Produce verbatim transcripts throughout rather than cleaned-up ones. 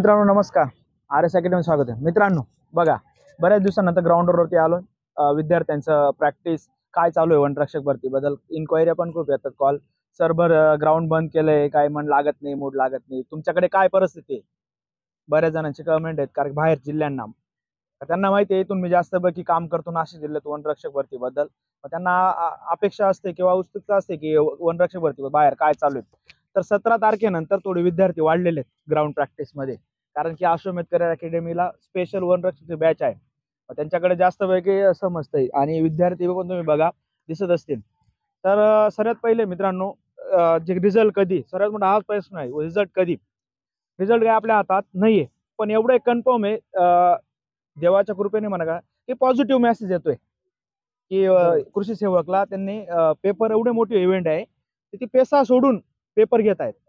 मित्रांनो नमस्कार. R S academy स्वागत आहे. मित्रांनो बघा, बऱ्याच दिवसानंतर ग्राउंडवरती आलो. अ, विद्यार्थ्यांचं प्रॅक्टिस काय चालू आहे वनरक्षक भरतीबद्दल इन्क्वायरी पण खूप येतात. कॉल सरभर ग्राउंड बंद केलंय, काय मन लागत नाही, मूड लागत नाही. तुमच्याकडे काय परिस्थिती आहे? बऱ्याच जणांची कमेंट आहेत, कारण बाहेर जिल्ह्यांना त्यांना माहिती आहे इथून मी जास्त पैकी काम करतो नाशिक जिल्ह्यात वनरक्षक भरतीबद्दल. त्यांना अपेक्षा असते किंवा उत्सुकता असते की वनरक्षक भरती बाहेर काय चालू आहे. तर सतरा तारखेनंतर थोडे विद्यार्थी वाढलेले आहेत ग्राउंड प्रॅक्टिसमध्ये, कारण की अश्वमेध करिअर अकॅडमीला स्पेशल वनरक्षक बॅच आहे. त्यांच्याकडे जास्त पैकी समजतंय आणि विद्यार्थी पण तुम्ही बघा दिसत असतील. तर सर्वात पहिले मित्रांनो, जे रिझल्ट कधी, सर्वात मोठा हाच प्रश्न आहे, रिझल्ट कधी. रिझल्ट काय आपल्या हातात नाहीये, पण एवढं एक कन्फर्म आहे देवाच्या कृपेने म्हणा का की पॉझिटिव्ह मेसेज येतोय की कृषी सेवकला त्यांनी पेपर, एवढे मोठे इव्हेंट आहे ती पेसा सोडून पेपर घेत आहेत.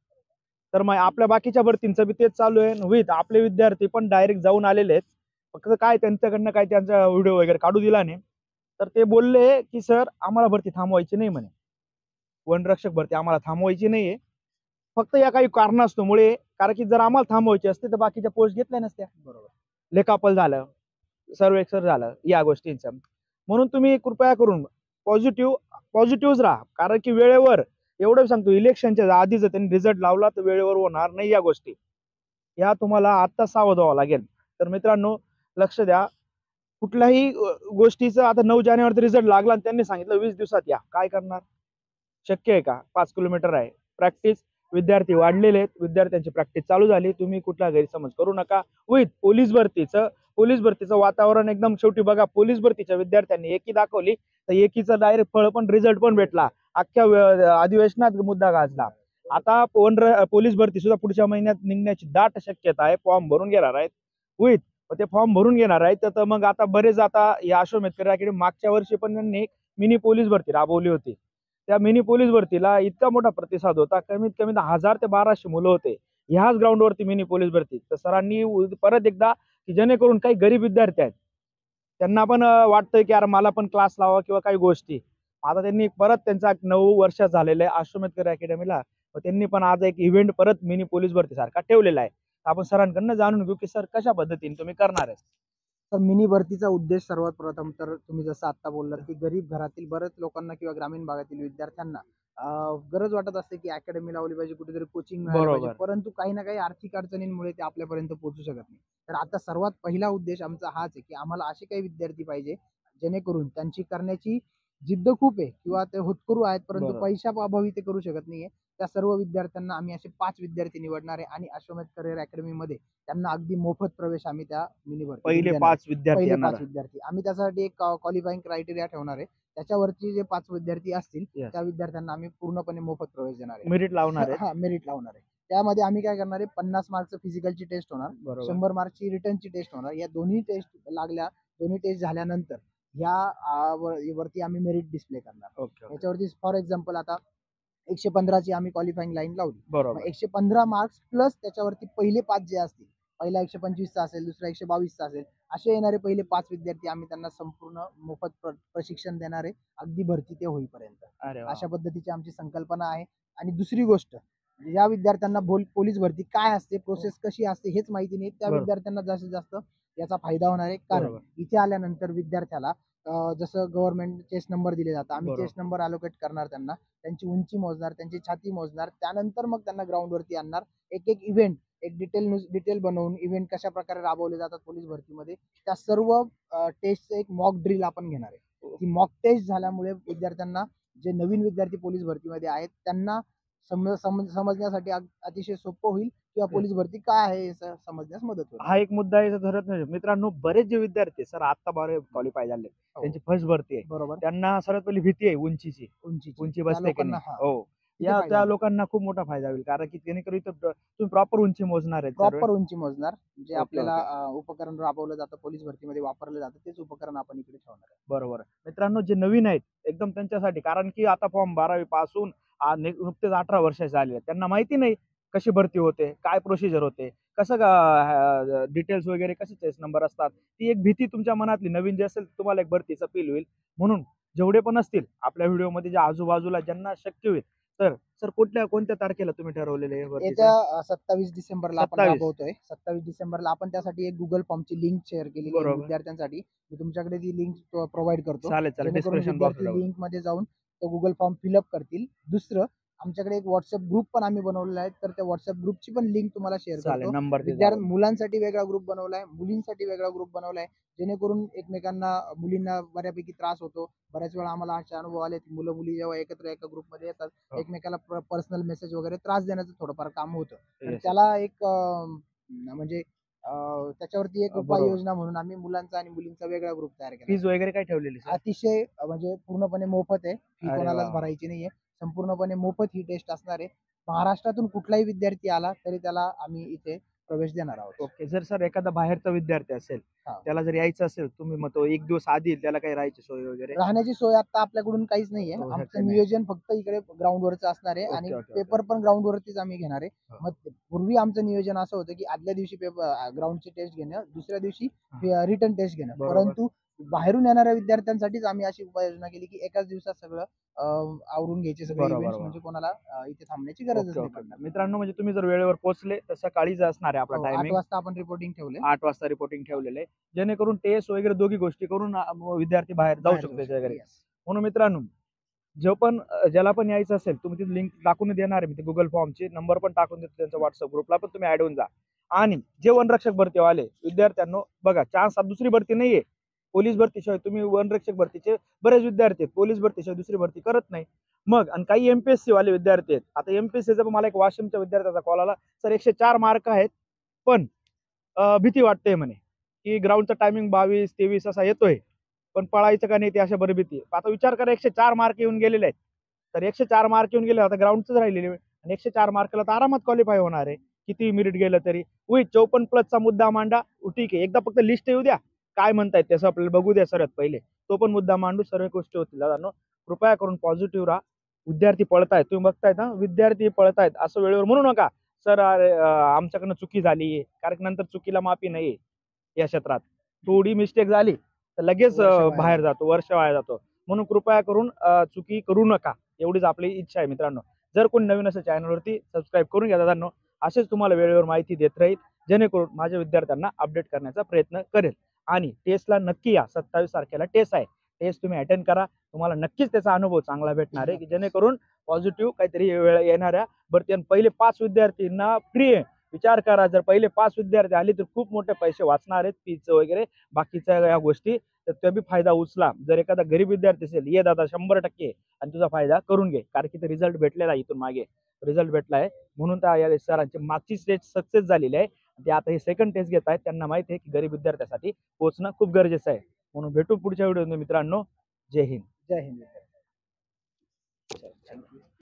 तर मग आपल्या बाकीच्या भरतींचं बी तेच चालू आहे. विथ आपले विद्यार्थी पण डायरेक्ट जाऊन आलेले आहेत. फक्त काय त्यांच्याकडनं काय त्यांचा व्हिडिओ वगैरे काढू दिला नाही. तर ते बोलले की सर आम्हाला भरती थांबवायची नाही म्हणे, वनरक्षक भरती आम्हाला थांबवायची नाहीये, फक्त या काही कारणास्तमुळे. कारण की जर आम्हाला थांबवायची असते तर बाकीच्या पोस्ट घेतल्या नसत्या. बरोबर, लेखापल झालं, सर्वेक्षर झालं, या गोष्टींचं. म्हणून तुम्ही कृपया करून पॉझिटिव्ह पॉझिटिव्ह राहा. कारण की वेळेवर, एवढं सांगतो, इलेक्शनच्या आधी जर त्यांनी रिझल्ट लावला तर वेळेवर होणार नाही या गोष्टी. या तुम्हाला आता सावध व्हावं लागेल. तर मित्रांनो लक्ष द्या, कुठल्याही गोष्टीचं. आता नऊ जानेवारी रिझल्ट लागला आणि त्यांनी सांगितलं वीस दिवसात या, काय करणार? शक्य आहे का? पाच किलोमीटर आहे प्रॅक्टिस, विद्यार्थी वाढलेले आहेत, विद्यार्थ्यांची प्रॅक्टिस चालू झाली. तुम्ही कुठला गैरसमज करू नका. विथ पोलीस भरतीचं पोलीस भरतीचं वातावरण एकदम, शेवटी बघा पोलीस भरतीच्या विद्यार्थ्यांनी एकी दाखवली तर एकीचं डायरेक्ट फळ पण, रिझल्ट पण भेटला. अख्ख्या अधिवेशनात मुद्दा गाजला. आता पोलीस भरती सुद्धा पुढच्या महिन्यात निघण्याची दाट शक्यता आहे. फॉर्म भरून घेणार आहेत. विथ ते फॉर्म भरून घेणार आहेत. तर मग आता बरेच, आता या अश्वमेध करिअर अकॅडमी मागच्या वर्षी पण त्यांनी एक मिनी पोलीस भरती राबवली होती. त्या मिनी पोलीस भरतीला इतका मोठा प्रतिसाद होता, कमीत कमी हजार ते बाराशे मुलं होते ह्याच ग्राउंडवरती मिनी पोलीस भरती. तर सरांनी परत एकदा की जेणेकरून काही गरीब विद्यार्थी आहेत त्यांना पण वाटतंय की यार मला पण क्लास लावा किंवा काही गोष्टी. आता त्यांनी परत त्यांचा नऊ वर्ष झालेलं आहे अश्वमेध करिअर अकॅडमीला. त्यांनी पण आज एक इव्हेंट परत मिनी पोलीस भरती सारखा ठेवलेला आहे. आपण सरांकडनं जाणून घेऊ की सर कशा पद्धतीने तुम्ही करणार आहे. तर मिनी भरतीचा उद्देश सर्वात प्रथम तर तुम्ही जसं आता बोललात की गरीब घरातील बरेच लोकांना किंवा ग्रामीण भागातील विद्यार्थ्यांना गरज वाटत असते की अकॅडमी लावली पाहिजे, कुठेतरी कोचिंग मिळाली पाहिजे, परंतु काही ना काही आर्थिक अडचणींमुळे ते आपल्यापर्यंत पोहोचू शकत नाही. तर आता सर्वात पहिला उद्देश आमचा हाच आहे की आम्हाला असे काही विद्यार्थी पाहिजे जेणेकरून त्यांची करण्याची जिद्द खूप आहे किंवा ते होतकरू आहेत, परंतु पैशा अभावी ते करू शकत नाहीये. त्या सर्व विद्यार्थ्यांना आम्ही असे पाच विद्यार्थी निवडणार आहे आणि अश्वमेध करिअर अकॅडमी मध्ये त्यांना अगदी मोफत प्रवेश आम्ही त्या मिनी भरती पहिले पाच विद्यार्थी पहिले पाच विद्यार्थी आम्ही त्यासाठी एक क्वालिफाईंग क्रायटेरिया ठेवणार आहे. त्याच्यावरची जे पाच विद्यार्थी असतील त्या विद्यार्थ्यांना आम्ही पूर्णपणे मोफत प्रवेश देणार आहे. मेरिट लावणार आहे. हा, मेरिट लावणार आहे. त्यामध्ये आम्ही काय करणार आहे, पन्नास मार्कचं फिजिकलची टेस्ट होणार, शंभर मार्कची रिटर्नची टेस्ट होणार. या दोन्ही टेस्ट लागल्या, दोन्ही टेस्ट झाल्यानंतर या वरती आम्ही मेरिट डिस्प्ले करणार. याच्यावरती फॉर एक्झाम्पल आता एकशे पंधराची आम्ही क्वालिफाईंग लाईन लावली, बरोबर. एकशे पंधरा मार्क्स प्लस त्याच्यावरती पहिले पाच जे असतील, पहिला एकशे पंचवीसचा असेल, दुसरा एकशे बावीसचा असेल, असे येणारे पहिले पाच विद्यार्थी आम्ही त्यांना संपूर्ण मोफत प्रशिक्षण देणार आहे अगदी भरती ते होईपर्यंत. अशा पद्धतीची आमची संकल्पना आहे. आणि दुसरी गोष्ट, या विद्यार्थ्यांना पोलीस भरती काय असते, प्रोसेस कशी असते हेच माहिती नाही, त्या विद्यार्थ्यांना जास्तीत जास्त याचा फायदा होणार आहे. कारण इथे आल्यानंतर विद्यार्थ्याला जसं गव्हर्नमेंट चेस्ट नंबर दिले जातात, आम्ही चेस्ट नंबर अलोकेट करणार, त्यांना त्यांची उंची मोजणार, त्यांची छाती मोजणार, त्यानंतर मग त्यांना ग्राउंडवरती आणणार. एक एक इव्हेंट, एक डिटेल डिटेल बनवून इव्हेंट कशा प्रकारे राबवले जातात पोलीस भरतीमध्ये, त्या सर्व टेस्टचं एक मॉक ड्रिल आपण घेणार आहे. ती मॉक टेस्ट झाल्यामुळे विद्यार्थ्यांना, जे नवीन विद्यार्थी पोलीस भरतीमध्ये आहेत त्यांना समजण्यासाठी अतिशय सोपं होईल किंवा पोलीस भरती काय आहे हे समजण्यास मदत होईल. हा एक मुद्दा आहे धरत नाही मित्रांनो. बरेच जे विद्यार्थी सर आता बारे क्वालिफाय झाले, त्यांची फर्स्ट भरती आहे, बरोबर, त्यांना सर्वात पहिली भीती आहे उंचीची. उंची उंची बसते की नाही. हो, या त्या लोकांना खूप मोठा फायदा होईल, कारण की जेणेकरून तुम्ही प्रॉपर उंची मोजणार आहे. प्रॉपर उंची मोजणार, जे आपल्याला उपकरण राबवलं जातं पोलीस भरतीमध्ये वापरलं जातं तेच उपकरण आपण इकडे ठेवणार आहे. बरोबर. मित्रांनो जे नवीन आहेत एकदम त्यांच्यासाठी, कारण की आता फॉर्म बारावी पासून नुकतेच अठरा वर्षाचे झाले, त्यांना माहिती नाही कशी भरती होते, काय प्रोसिजर होते, कसं डिटेल्स वगैरे, कसे चेस नंबर असतात. ती एक भीती तुमच्या मनातली नवीन जे असेल तुम्हाला एक भरतीचं फील होईल. म्हणून जेवढे पण असतील आपल्या व्हिडिओमध्ये, जे आजूबाजूला ज्यांना शक्य होईल तर सर कुठल्या कोणत्या तारखेला तुम्ही ठरवलेले येत्या सत्तावीस डिसेंबरला आपण सत्तावीस. राबवतोय. सत्तावीस डिसेंबरला आपण त्यासाठी एक गुगल फॉर्मची लिंक शेअर केलेली आहे बरोबर. विद्यार्थ्यांसाठी. मी तुमच्याकडे ती लिंक प्रोव्हाइड करतो, चालेल चालेल जेणेकरून डिस्क्रिप्शन बॉक्स विद्यार्थी लिंक मध्ये जाऊन तो गुगल फॉर्म फिलअप करतील. दुसरं, आमच्याकडे एक व्हॉट्सअप ग्रुप पण आम्ही बनवलेला आहे, तर त्या व्हॉट्सअप ग्रुपची पण लिंक तुम्हाला शेअर चालेल करतो. नंबर विद्यार्थी मुलांसाठी वेगळा ग्रुप बनवलाय, मुलींसाठी वेगळा ग्रुप बनवलाय, जेणेकरून एकमेकांना मुलींना बऱ्यापैकी त्रास होतो. बऱ्याच वेळा आम्हाला असे अनुभव आले की मुलं मुली जेव्हा एकत्र एका ग्रुपमध्ये येतात, हो. एकमेकाला पर्सनल मेसेज वगैरे त्रास देण्याचं थोडंफार काम होतं. तर Yes. त्याला एक अं, म्हणजे अं, त्याच्यावरती एक अं, बरोबर. उपाययोजना म्हणून आम्ही मुलांचा आणि मुलींचा वेगळा ग्रुप तयार केला. फीज वगैरे काय ठेवलेली सर? अतिशय अं, म्हणजे पूर्णपणे मोफत आहे. फी अरे कोणालाच वा. भरायची नाहीये. संपूर्णपणे मोफत ही टेस्ट असणार आहे. महाराष्ट्रातून कुठलाही विद्यार्थी आला तरी त्याला आम्ही इथे प्रवेश देणार आहोत. ओके. जर सर एखादा बाहेरचा विद्यार्थी असेल, हा. त्याला जर यायचं असेल, तुम्ही मग तो एक दिवस आधी त्याला काही राहायची सोय वगैरे? राहण्याची सोय आता आपल्याकडून काहीच नाहीये. हो, ह्याचं आमचं नाही. नियोजन फक्त इकडे ग्राउंड वरचं असणार आहे ओके, आणि ओके, ओके. पेपर पण ग्राउंड वरतीच आम्ही घेणार आहे. हा. मग पूर्वी आमचं नियोजन असं होतं की आदल्या दिवशी पेपर ग्राउंडची टेस्ट घेणं, दुसऱ्या दिवशी हा. रिटर्न टेस्ट घेणं. बरोबर. परंतु बाहेरून येणाऱ्या विद्यार्थ्यांसाठीच आम्ही अशी उपाययोजना केली की एकाच दिवसात सगळं अं, आवरून घ्यायचे सगळे बरोबर, इव्हेंट्स, बरोबर. म्हणजे कोणाला अं, इथे थांबण्याची गरजच ओके नाही ओके. पडणार. मित्रांनो, म्हणजे तुम्ही जर वेळेवर पोहोचले तर सकाळीच असणार आहे आपला हो, आठ टायमिंग. वाजता आपण रिपोर्टिंग ठेवले. आठ वाजता रिपोर्टिंग ठेवलेलं आहे, जेणेकरून टेस्ट वगैरे दोघी गोष्टी करून अं, विद्यार्थी बाहेर जाऊ बाहेर शकतो जाऊ त्याच्या शकतो. घरी. Yes. म्हणून मित्रांनो, जो पण अं, ज्याला पण यायचं असेल, तुम्ही ती लिंक टाकून देणार आहे. मी गुगल फॉर्मची नंबर पण टाकून देतो, त्यांचा व्हॉट्सअप ग्रुपला पण तुम्ही ऍड होऊन जा. आणि जे वनरक्षक भरती वाले विद्यार्थ्यांनो, बघा चान्स दुसरी भरती नाहीये. पोलीस भरतीशिवाय तुम्ही वनरक्षक भरतीचे बरेच विद्यार्थी आहेत, पोलीस भरतीशिवाय दुसरी भरती करत नाही. मग आणि काही एमपीएससी वाले विद्यार्थी आहेत. आता एमपीएससीचा पण मला एक वाशिमच्या विद्यार्थ्याचा कॉल आला, सर एकशे चार मार्क आहेत, पण अं, भीती वाटते म्हणे की ग्राउंडचा टायमिंग बावीस तेवीस असा येतोय, पण पळायचं का नाही ते अशा बरी भीती. आता विचार करा, एकशे चार मार्क येऊन गेलेले आहेत. तर एकशे चार मार्क येऊन गेले, आता ग्राउंडच राहिलेले आणि एकशे चार मार्कला तर आरामात क्वालिफाय होणार आहे. किती मिनिट गेलं तरी. उई चौपन्न प्लसचा मुद्दा मांडा, ठीक आहे. एकदा फक्त लिस्ट येऊ द्या, काय म्हणतायत त्याचं आपल्याला बघू द्या सर्वात पहिले. तो पण मुद्दा मांडू, सर्व गोष्टी होतील. दादांनो, कृपया करून पॉझिटिव्ह राहा. विद्यार्थी पळतायत, तुम्ही बघतायत ना, विद्यार्थी पळतायत असं वेळेवर म्हणू नका सर आमच्याकडनं चुकी झाली, कारण नंतर चुकीला माफी नाही या क्षेत्रात. थोडी मिस्टेक झाली तर लगेच वर्ष वाया बाहेर जातं. जातो, वर्ष वाया जातो. म्हणून कृपया करून चुकी करू नका, एवढीच आपली इच्छा आहे मित्रांनो. जर कोणी नवीन असेल चॅनलवरती सबस्क्राईब करून घ्या दादांनो. असेच तुम्हाला वेळेवर माहिती देत राहील, जेणेकरून माझ्या विद्यार्थ्यांना अपडेट करण्याचा प्रयत्न करेल. आणि टेस्टला नक्की या, सत्तावीस तारखेला टेस्ट आहे. टेस्ट तुम्ही अटेंड करा, तुम्हाला नक्कीच त्याचा अनुभव चांगला भेटणार आहे, की जेणेकरून पॉझिटिव्ह काहीतरी वेळ येणाऱ्या भरती. आणि पहिले पाच विद्यार्थ्यांना फ्री आहे. विचार करा, जर पहिले पाच विद्यार्थी आले तर खूप मोठे पैसे वाचणार आहेत, फीच वगैरे बाकीच्या या गोष्टी, तर ते बी फायदा उचला. जर एखादा गरीब विद्यार्थी असेल, ये दादा शंभर टक्के आणि तुझा फायदा करून घे, कारण की ते रिझल्ट भेटलेला आहे, इथून मागे रिझल्ट भेटला आहे. म्हणून त्या या सरांची मागची स्टेज सक्सेस झालेली आहे. ते आता हे सेकंड टेस्ट घेत आहेत. त्यांना माहिती आहे की गरीब विद्यार्थ्यासाठी पोहोचणं खूप गरजेचं आहे. म्हणून भेटू पुढच्या व्हिडिओमध्ये मित्रांनो. जय हिंद. जय हिंद.